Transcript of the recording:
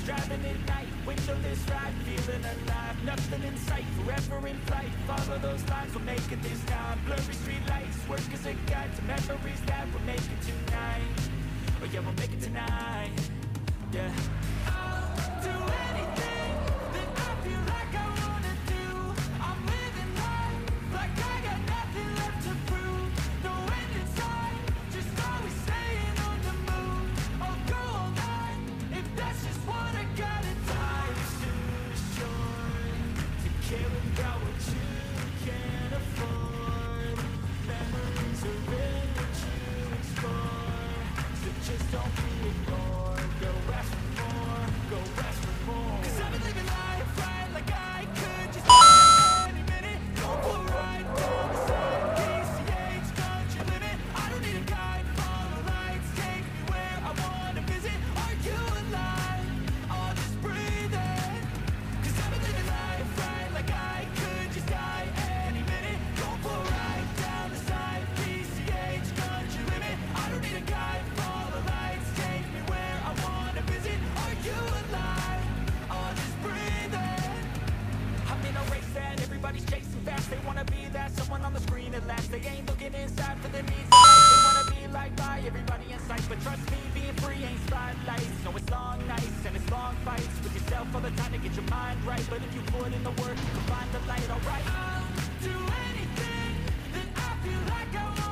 driving at night, windowless ride, feeling alive. Nothing in sight, forever in flight. Follow those lines, we'll make it this time. Blurry street lights, work as a guide to memories that we'll make it tonight. Oh yeah, we'll make it tonight. Yeah. I'll do anything that I feel like I wanna do. I'm living life like I got nothing left to prove. No end in sight, just always staying on the move. I'll go all night if that's just what I gotta do. Life's too short to care about what you can't afford. Memories are real what you explore, so just don't be ignored. Go ask for more, go ask for more. 'Cause I've been living life right like I could just any minute. Go for a ride down the side, PCH, country limit. I don't need a guide, follow lights, take me where I wanna visit. Are you alive? I'll just breathe in. 'Cause I've been living life right like I could just die any minute. Go for a ride down the side, PCH, country limit. I don't need a guide, follow lights, take me where I wanna visit. Are you alive? I'll just breathe in. I'm in a race that everybody's chasing fast. They wanna be that someone on the screen at last. They ain't looking inside for their needs. They wanna be liked by everybody in sight, but trust me, being free ain't spotlights. No, it's long nights and it's long fights with yourself all the time to get your mind right. But if you put in the work, you can find the light. Alright, I'll do anything that I feel like I want.